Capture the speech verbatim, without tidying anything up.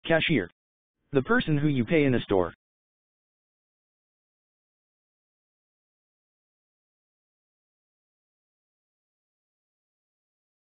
Cashier. The person who you pay in a store.